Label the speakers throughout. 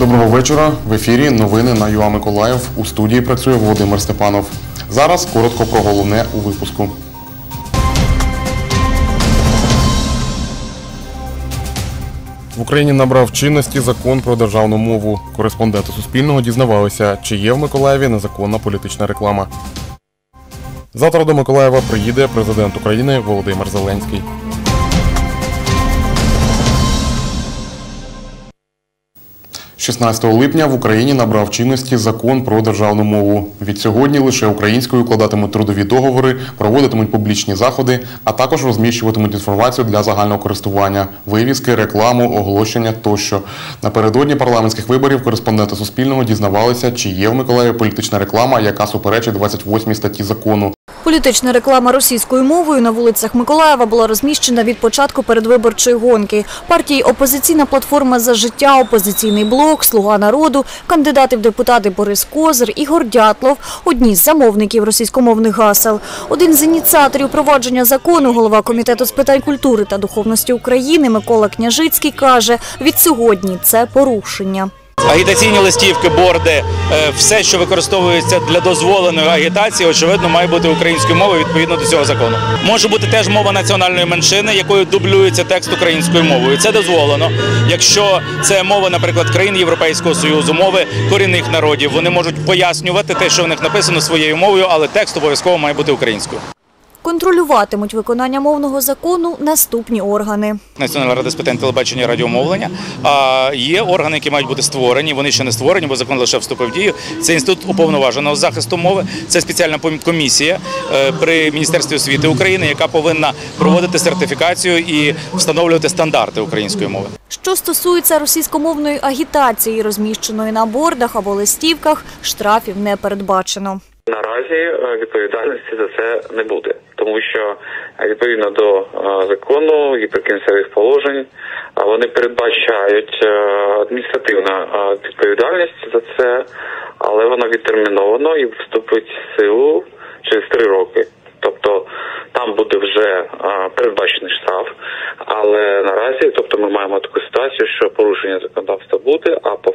Speaker 1: Доброго вечора. В ефірі новини на ЮА Миколаїв. У студії працює Володимир Степанов. Зараз коротко про головне у випуску. В Україні набрав чинності закон про державну мову. Кореспонденти Суспільного дізнавалися, чи є в Миколаєві незаконна політична реклама. Завтра до Миколаєва приїде президент України Володимир Зеленський. З 16 липня в Україні набрав чинності закон про державну мову. Відсьогодні лише українською укладатимуть трудові договори, проводитимуть публічні заходи, а також розміщуватимуть інформацію для загального користування, вивіски, рекламу, оголошення тощо. Напередодні парламентських виборів кореспонденти Суспільного дізнавалися, чи є в Миколаєві політична реклама, яка суперечить 28 статті закону.
Speaker 2: Політична реклама російською мовою на вулицях Миколаєва була розміщена від початку передвиборчої гонки. Партії «Опозиційна платформа за життя», «Опозиційний блок», «Слуга народу», кандидати в депутати Борис Козир, Ігор Дятлов – одні з замовників російськомовних гасел. Один з ініціаторів провадження закону, голова Комітету з питань культури та духовності України Микола Княжицький каже, відсьогодні це порушення.
Speaker 3: Агітаційні листівки, борди, все, що використовується для дозволеної агітації, очевидно, має бути українською мовою відповідно до цього закону. Може бути теж мова національної меншини, якою дублюється текст українською мовою. Це дозволено. Якщо це мова, наприклад, країн Європейського Союзу, мови корінних народів, вони можуть пояснювати те, що в них написано своєю мовою, але текст обов'язково має бути українською.
Speaker 2: Контролюватимуть виконання мовного закону наступні органи.
Speaker 3: Національна рада з питань телебачення і радіомовлення. Є органи, які мають бути створені, вони ще не створені, бо закон лише вступив в дію. Це Інститут уповноваженого захисту мови, це спеціальна комісія при Міністерстві освіти України, яка повинна проводити сертифікацію і встановлювати стандарти української мови.
Speaker 2: Що стосується російськомовної агітації, розміщеної на бордах або листівках, штрафів не передбачено.
Speaker 4: Наразі відповідальності за це не буде, тому що відповідно до закону і прикінцевих положень вони передбачають адміністративну відповідальність за це, але вона відтермінована і вступить в силу через 3 роки. Тобто там буде вже передбачений штраф, але наразі, ми маємо таку ситуацію, що порушення законодавства буде, а по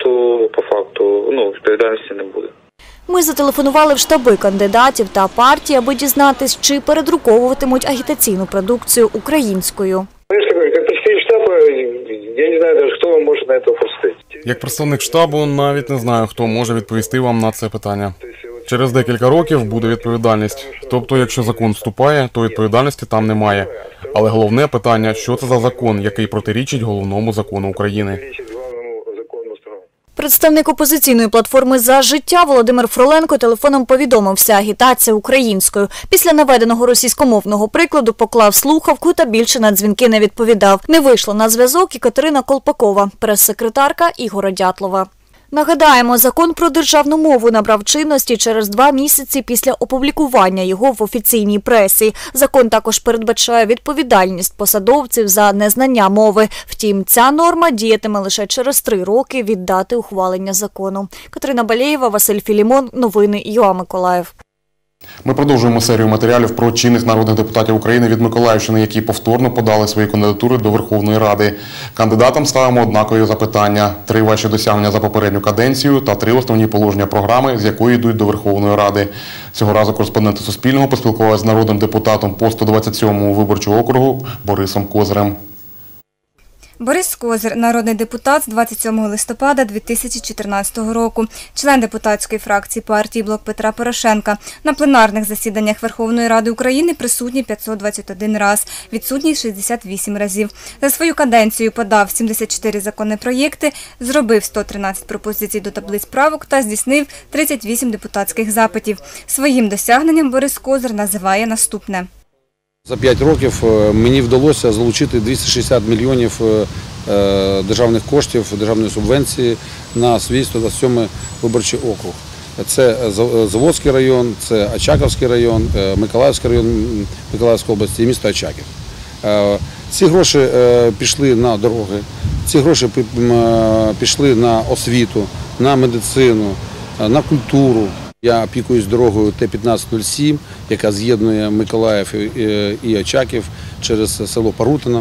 Speaker 4: факту відповідальності не буде.
Speaker 2: Ми зателефонували в штаби кандидатів та партій, аби дізнатись, чи передруковуватимуть агітаційну продукцію українською.
Speaker 5: Як представник штабу, я не знаю навіть, хто вам може на це відповісти.
Speaker 1: Як представник штабу навіть не знаю, хто може відповісти вам на це питання. Через декілька років буде відповідальність. Тобто, якщо закон вступає, то відповідальності там немає. Але головне питання, що це за закон, який протирічить головному закону України.
Speaker 2: Представник опозиційної платформи «За життя» Володимир Фроленко телефоном повідомив, вся агітація українською. Після наведеного російськомовного прикладу поклав слухавку та більше на дзвінки не відповідав. Не вийшла на зв'язок і Катерина Колпакова, прес-секретарка Ігоря Дятлова. Нагадаємо, закон про державну мову набрав чинності через 2 місяці після опублікування його в офіційній пресі. Закон також передбачає відповідальність посадовців за незнання мови. Втім, ця норма діятиме лише через 3 роки від дати ухвалення закону. Катерина Балєєва, Василь Філімон. Новини ЮА Миколаїв.
Speaker 1: Ми продовжуємо серію матеріалів про чинних народних депутатів України від Миколаївщини, які повторно подали свої кандидатури до Верховної Ради. Кандидатам ставимо однакові запитання. 3 ваші досягнення за попередню каденцію та 3 основні положення програми, з якої йдуть до Верховної Ради. Цього разу кореспонденти Суспільного поспілкувалися з народним депутатом по 127-му виборчого округу Борисом Козирем.
Speaker 6: Борис Козир – народний депутат з 27 листопада 2014 року, член депутатської фракції партії «Блок Петра Порошенка». На пленарних засіданнях Верховної Ради України присутній 521 раз, відсутній 68 разів. За свою каденцію подав 74 законні проєкти, зробив 113 пропозицій до таблиць правок та здійснив 38 депутатських запитів. Своїм досягненням Борис Козир називає наступне.
Speaker 7: За 5 років мені вдалося залучити 260 мільйонів державних коштів, державної субвенції на свій 127-й виборчий округ. Це Заводський район, це Очаковський район, Миколаївський район Миколаївської області і місто Очаків. Ці гроші пішли на дороги, ці гроші пішли на освіту, на медицину, на культуру. Я опікуюсь дорогою Т-1507, яка з'єднує Миколаїв і Очаків через село Парутино.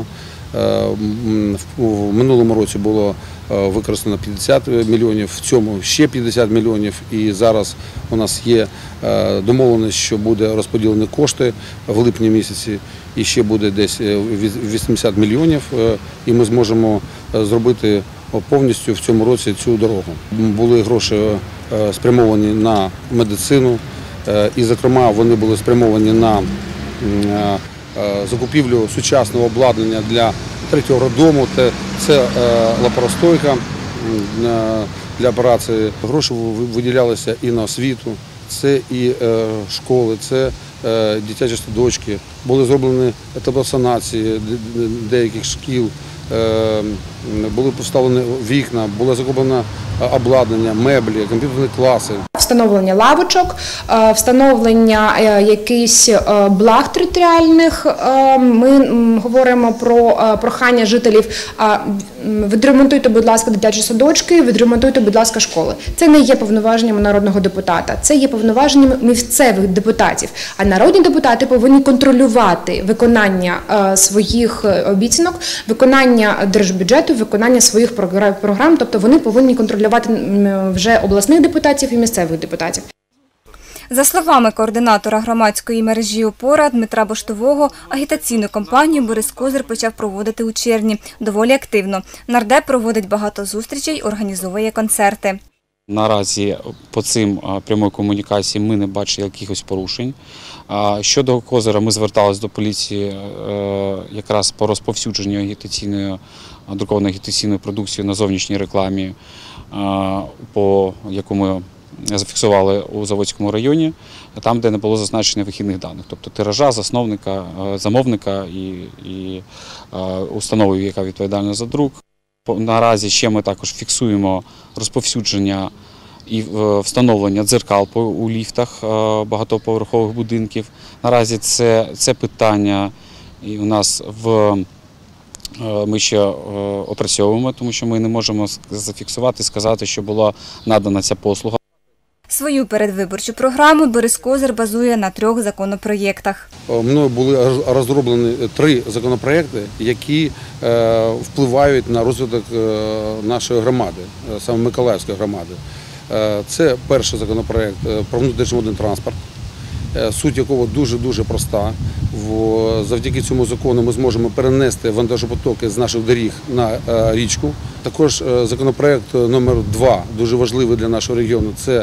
Speaker 7: В минулому році було використано 50 мільйонів, в цьому ще 50 мільйонів. І зараз у нас є домовленість, що буде розподілені кошти в липні місяці, і ще буде десь 80 мільйонів, і ми зможемо зробити повністю в цьому році цю дорогу. Були гроші спрямовані на медицину, і, зокрема, вони були спрямовані на закупівлю сучасного обладнання для третього роддому. Це лапаростойка для операції. Гроші виділялися і на освіту, це і школи, це дитячі садочки. Були зроблені теплосанації деяких шкіл, були поставлені вікна, було закуплено обладнання, меблі, комп'ютерні класи.
Speaker 8: Встановлення лавочок, встановлення якихось благ територіальних. Ми говоримо про прохання жителів: відремонтуйте, будь ласка, дитячі садочки, відремонтуйте, будь ласка, школи. Це не є повноваженнями народного депутата, це є повноваженнями місцевих депутатів. А народні депутати повинні контролювати виконання своїх обіцянок, виконання держбюджету, виконання своїх програм, тобто вони повинні контролювати вже обласних депутатів і місцевих депутатів.
Speaker 6: За словами координатора громадської мережі «Опора» Дмитра Боштового, агітаційну кампанію Борис Козир почав проводити у червні доволі активно. Нардеп проводить багато зустрічей, організовує концерти.
Speaker 9: Наразі по цим прямої комунікації ми не бачили якихось порушень. Щодо Козира, ми зверталися до поліції якраз по розповсюдженню друкованої агітаційної продукції на зовнішній рекламі, яку ми зафіксували у Заводському районі, там, де не було зазначено вихідних даних, тобто тиража, засновника, замовника і установи, яка відповідальна за друк. Наразі ще ми також фіксуємо розповсюдження і встановлення дзеркал у ліфтах багатоповерхових будинків. Наразі це питання і у нас ми ще опрацьовуємо, тому що ми не можемо зафіксувати, сказати, що була надана ця послуга.
Speaker 6: Свою передвиборчу програму Борис Козир базує на 3 законопроєктах.
Speaker 7: Мною були розроблені 3 законопроєкти, які впливають на розвиток нашої громади, саме Миколаївської громади. Це перший законопроєкт про внутрішньоводний транспорт, суть якого дуже-дуже проста. Завдяки цьому закону ми зможемо перенести вантажопотоки з наших доріг на річку. Також законопроєкт номер 2, дуже важливий для нашого регіону, це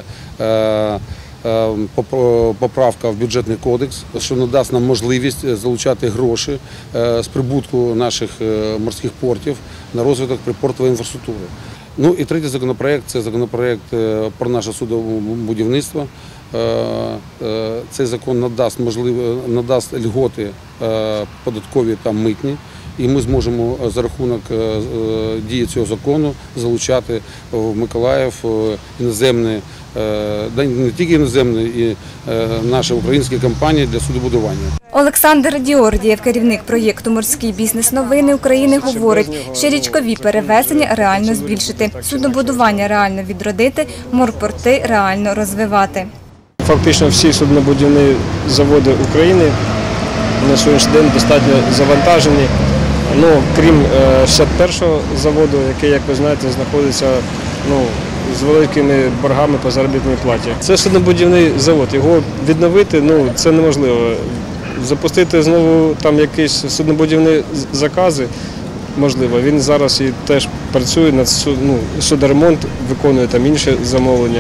Speaker 7: поправка в бюджетний кодекс, що надасть нам можливість залучати гроші з прибутку наших морських портів на розвиток припортової інфраструктури. Ну і третій законопроєкт – це законопроєкт про наше суднобудівництво. Цей закон надасть льготи податкові та митні, і ми зможемо за рахунок дії цього закону залучати в Миколаїв іноземні, не тільки іноземні, і наші українські компанії для суднобудування.
Speaker 6: Олександр Діордієв, керівник проєкту «Морський бізнес-новини України», говорить, що річкові перевезення реально збільшити, суднобудування реально відродити, морпорти реально розвивати.
Speaker 10: Фактично всі суднобудівні заводи України на сьогоднішній день достатньо завантажені. Крім 61-го заводу, який, як ви знаєте, знаходиться з великими боргами по заробітній платі. Це суднобудівний завод, його відновити це неможливо. Запустити знову там якісь суднобудівні закази можливо. Він зараз і теж працює над судоремонт, виконує там інші замовлення.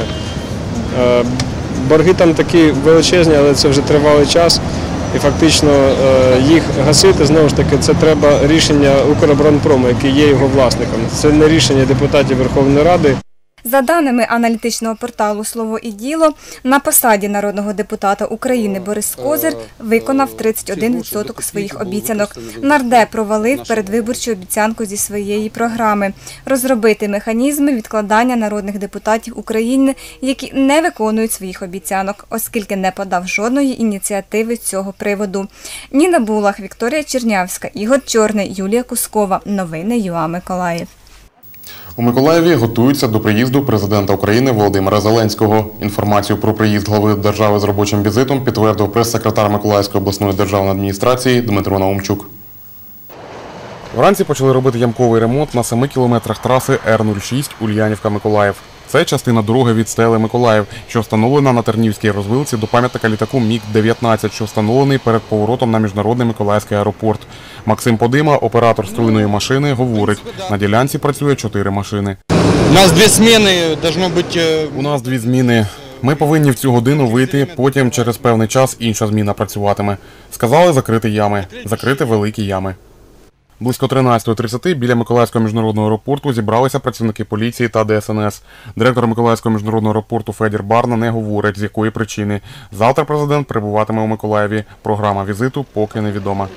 Speaker 10: Борги там такі величезні, але це вже тривалий час. І фактично їх гасити, знову ж таки, це треба рішення Укроборонпрому, який є його власником. Це не рішення депутатів Верховної Ради.
Speaker 6: За даними аналітичного порталу «Слово і діло», на посаді народного депутата України Борис Козир виконав 31% своїх обіцянок. Нардеп провалив передвиборчу обіцянку зі своєї програми – розробити механізми відкладання народних депутатів України, які не виконують своїх обіцянок, оскільки не подав жодної ініціативи з цього приводу. Ніна Булах, Вікторія Чернявська, Ігор Чорний, Юлія Кускова. Новини ЮА Миколаїв.
Speaker 1: У Миколаєві готуються до приїзду президента України Володимира Зеленського. Інформацію про приїзд глави держави з робочим візитом підтвердив прес-секретар Миколаївської обласної державної адміністрації Дмитро Наумчук. Вранці почали робити ямковий ремонт на 7 кілометрах траси Р-06 Ульянівка-Миколаїв. Це частина дороги від стели Миколаїв, що встановлена на Тернівській розвилці до пам'ятника літаку МіГ-19, що встановлений перед поворотом на міжнародний Миколаївський аеропорт. Максим Подима, оператор струйної машини, говорить, на ділянці працює 4 машини.
Speaker 11: У нас 2 зміни, должно бути...
Speaker 1: У нас 2 зміни. Ми повинні в цю годину вийти, потім через певний час інша зміна працюватиме. Сказали закрити ями, закрити великі ями. Близько 13:30 біля Миколаївського міжнародного аеропорту зібралися працівники поліції та ДСНС. Директор Миколаївського міжнародного аеропорту Федір Барна не говорить, з якої причини. Завтра президент перебуватиме у Миколаєві. Програма візиту поки невідома.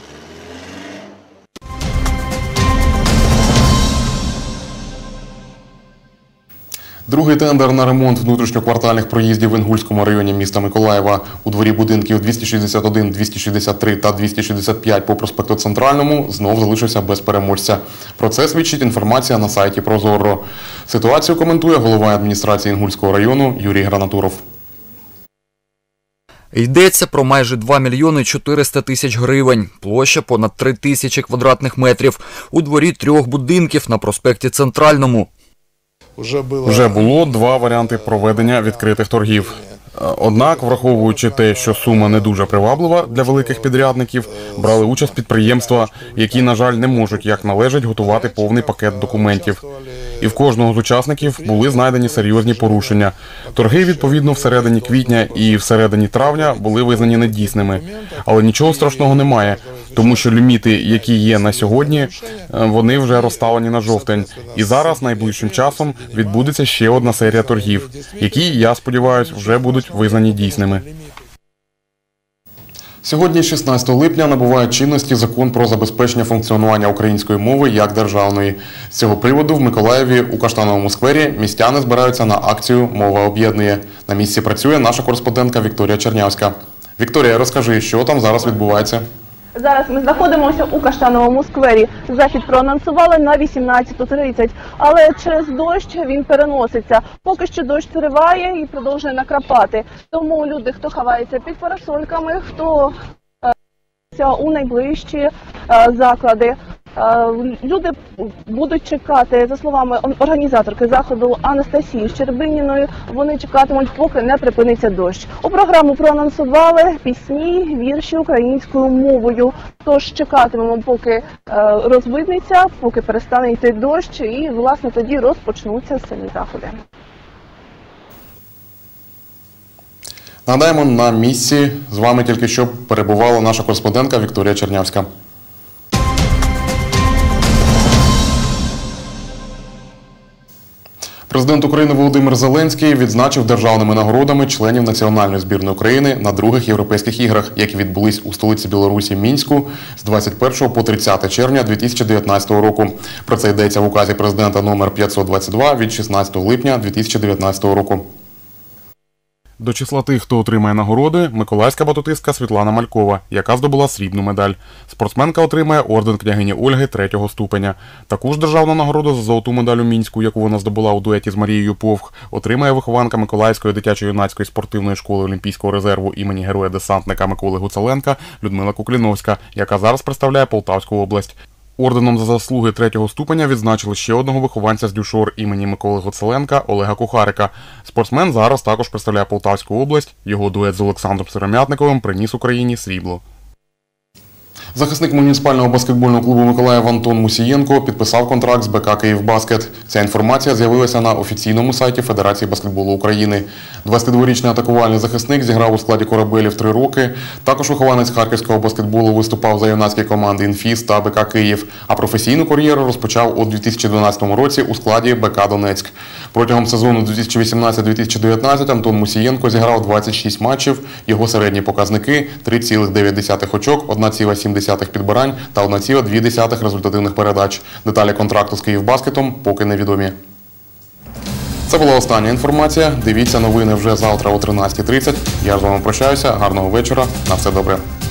Speaker 1: Другий тендер на ремонт внутрішньоквартальних проїздів в Інгульському районі міста Миколаєва у дворі будинків 261, 263 та 265 по проспекту Центральному знов залишився без переможця. Про це свідчить інформація на сайті Прозоро. Ситуацію коментує голова адміністрації Інгульського району Юрій Гранатуров.
Speaker 12: Йдеться про майже 2 мільйони 400 тисяч гривень, площа понад 3 тисячі квадратних метрів у дворі 3 будинків на проспекті Центральному.
Speaker 1: Вже було 2 варіанти проведення відкритих торгів. Однак, враховуючи те, що сума не дуже приваблива для великих підрядників, брали участь підприємства, які, на жаль, не можуть як належить готувати повний пакет документів. І в кожного з учасників були знайдені серйозні порушення. Торги, відповідно, всередині квітня і всередині травня були визнані недійсними. Але нічого страшного немає, тому що ліміти, які є на сьогодні, вони вже розставлені на жовтень. І зараз, найближчим часом, відбудеться ще одна серія торгів, які, я сподіваюся, вже будуть визнані дійсними. Сьогодні, 16 липня, набуває чинності закон про забезпечення функціонування української мови як державної. З цього приводу в Миколаєві у Каштановому сквері містяни збираються на акцію «Мова об'єднує». На місці працює наша кореспондентка Вікторія Чернявська. Вікторія, розкажи, що там зараз відбувається?
Speaker 13: Зараз ми знаходимося у Каштановому сквері. Захід проанонсували на 18:30, але через дощ він переноситься. Поки що дощ триває і продовжує накрапати. Тому люди, хто ховається під парасольками, хто у найближчі заклади, люди будуть чекати, за словами організаторки заходу Анастасії Щербиніної, вони чекатимуть, поки не припиниться дощ. У програму проанонсували пісні, вірші українською мовою. Тож чекатимемо, поки розвиднеться, поки перестане йти дощ і, власне, тоді розпочнуться самі заходи.
Speaker 1: Нагадаємо, на місці з вами тільки що перебувала наша кореспондентка Вікторія Чернявська. Президент України Володимир Зеленський відзначив державними нагородами членів національної збірної України на других європейських іграх, які відбулись у столиці Білорусі Мінську з 21 по 30 червня 2019 року. Про це йдеться в указі президента номер 522 від 16 липня 2019 року. До числа тих, хто отримає нагороди, миколаївська батутистка Світлана Малькова, яка здобула срібну медаль. Спортсменка отримає орден княгині Ольги 3-го ступеня. Таку ж державну нагороду за золоту медаль у Мінську, яку вона здобула у дуеті з Марією Повх, отримає вихованка Миколаївської дитячо-юнацької спортивної школи Олімпійського резерву імені героя-десантника Миколи Гуцеленка Людмила Кукліновська, яка зараз представляє Полтавську область. Орденом за заслуги 3-го ступеня відзначили ще одного вихованця з Дюшор імені Миколи Гуцеленка Олега Кухарика. Спортсмен зараз також представляє Полтавську область. Його дует з Олександром Сиромятниковим приніс Україні срібло. Захисник муніципального баскетбольного клубу Миколаїв Антон Мусієнко підписав контракт з БК «Київбаскет». Ця інформація з'явилася на офіційному сайті Федерації баскетболу України. 22-річний атакувальний захисник зіграв у складі «Корабелів» 3 роки. Також вихованець харківського баскетболу виступав за юнацькі команди «Інфіс» та БК «Київ», а професійну кар'єру розпочав у 2012 році у складі БК «Донецьк». Протягом сезону 2018-2019 Антон Мусієнко зіграв 26 матчів. Його середні показники – 3,9 очок, 1,7 підбирань та 1,2 результативних передач. Деталі контракту з «Київбаскетом» поки невідомі. Це була остання інформація. Дивіться новини вже завтра о 13:30. Я з вами прощаюся. Гарного вечора. На все добре.